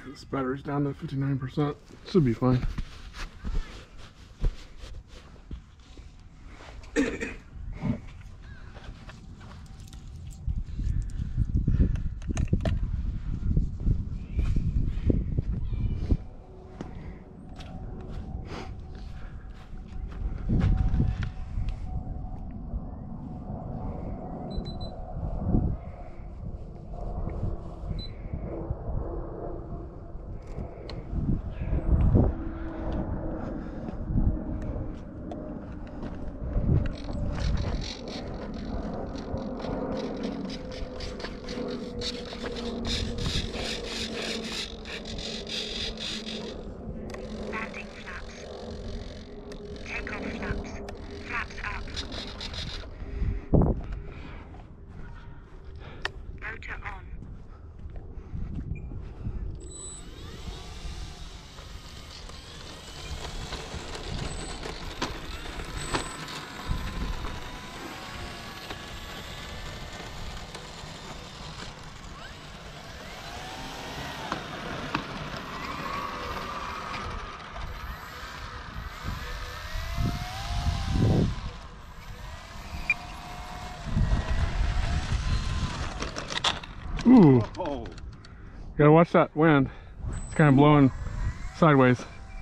This battery's down to 59%. Should be fine. Ooh, gotta watch that wind. It's kind of blowing sideways.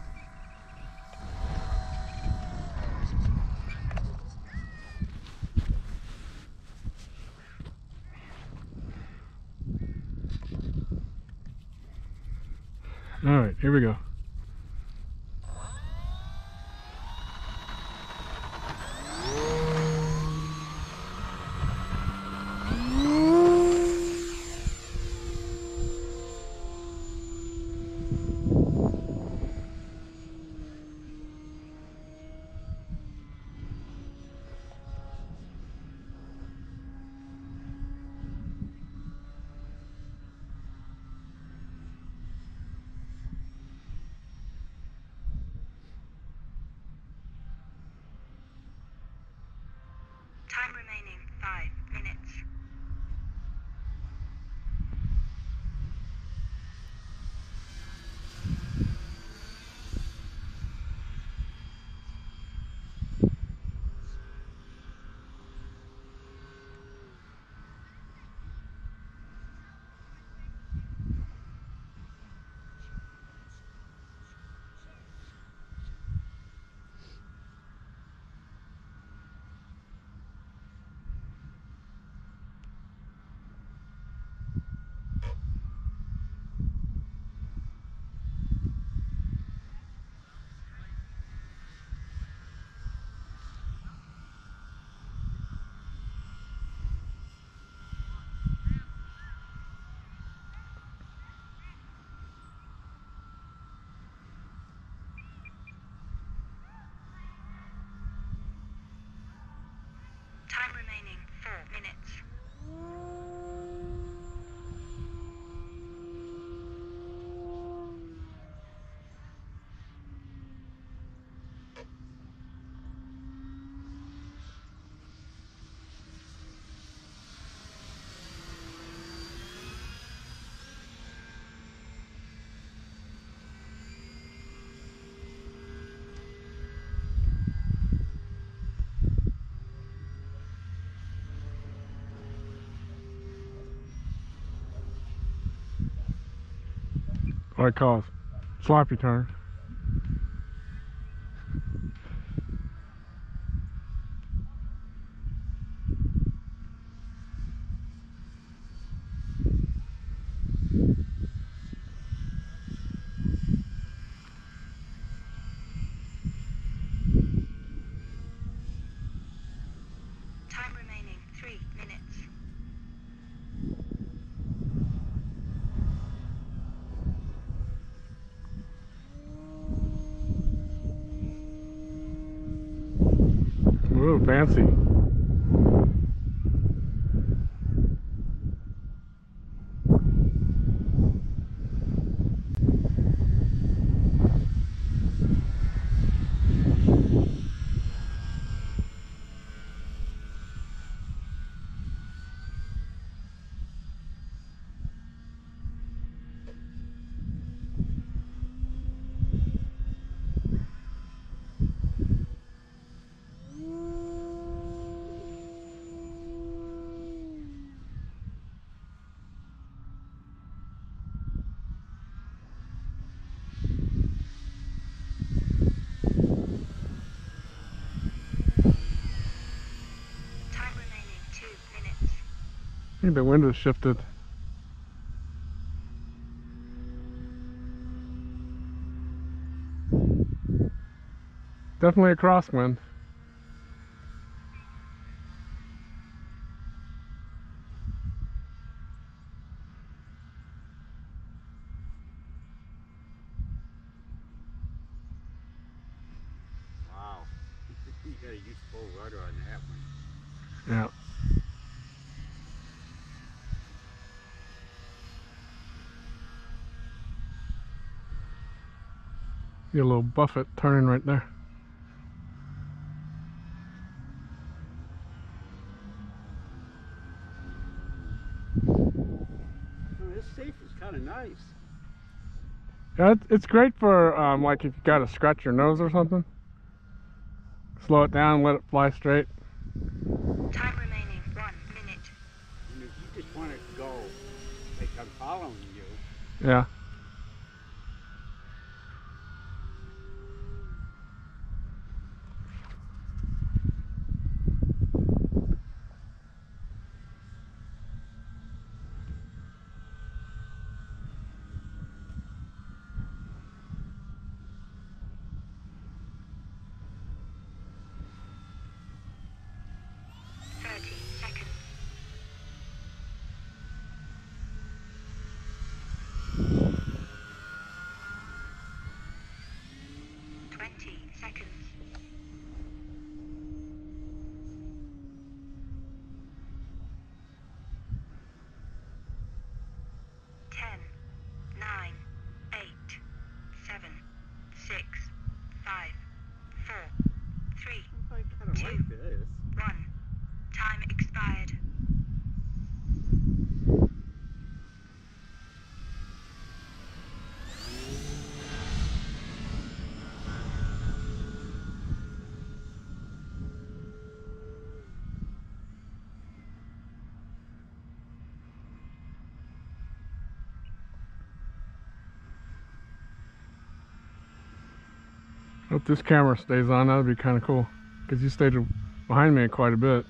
All right, here we go. Time remaining 5 minutes. Time remaining 4 minutes. What I call sloppy turn. Time remaining 3 minutes. Ooh, fancy. think the wind has shifted. Definitely a crosswind. Wow. You gotta use full rudder on that one. Yeah. Get a little buffet turning right there. Oh, this safe is kind of nice. Yeah, it's great for like if you gotta scratch your nose or something. Slow it down, let it fly straight. Time remaining 1 minute. And if you just want to go, like I'm following you, Yeah. Seconds. 20 seconds. 10, 9, 8, 7, 6, 5, 4, 3, I kind of 2, like this. 1. Time expired. Hope this camera stays on. That'd be kind of cool. Because you stayed behind me quite a bit.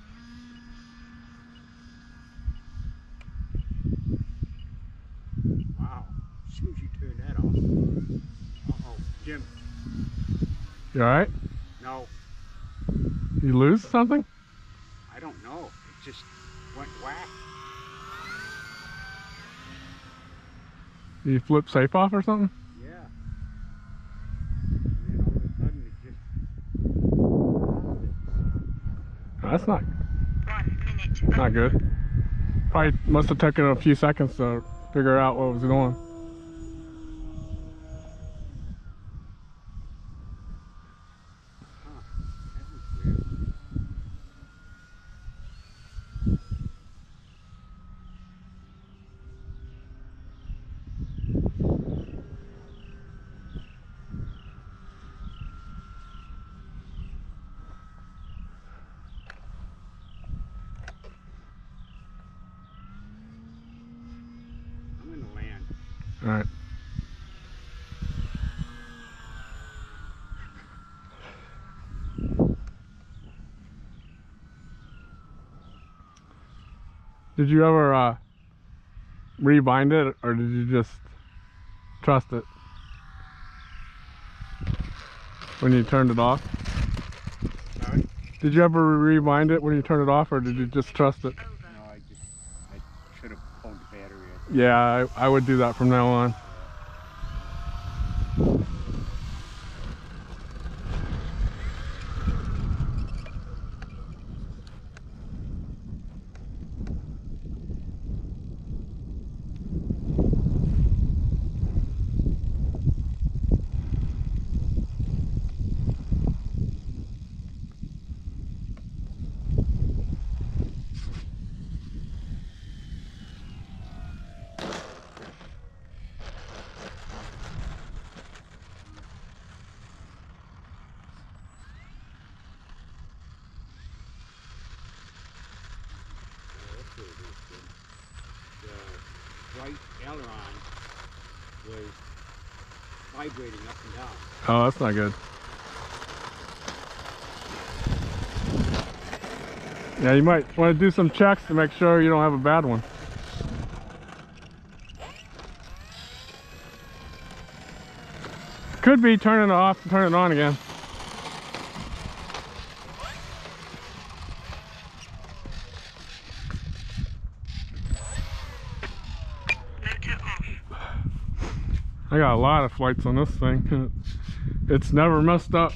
Wow. As soon as you turn that off. Uh-oh, Jim. You alright? No, You lose something? I don't know. It just went whack. You flip safe off or something? Yeah. And then all of a sudden it just... Oh, that's not 1 minute. not good. Probably must have taken a few seconds to figure out what was going on. Huh. That was weird. I'm gonna land. Alright. Did you ever rebind it, or did you just trust it when you turned it off? Sorry? Did you ever rebind it when you turned it off, or did you just trust it? No, I should have pulled the battery out. Yeah, I would do that from now on. The right aileron was vibrating up and down. Oh, that's not good. Yeah, you might want to do some checks to make sure you don't have a bad one. Could be turning it off and turning it on again. Motor off. I got a lot of flights on this thing. It's never messed up.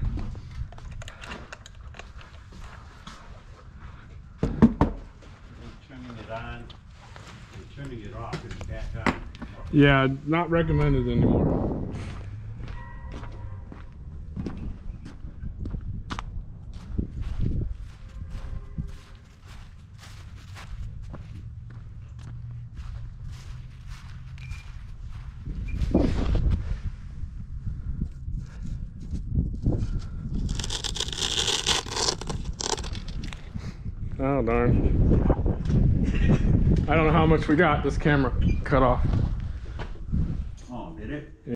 Turning it on and turning it off is back on. Yeah, not recommended anymore. Oh darn. I don't know how much we got. This camera cut off. Oh, did it?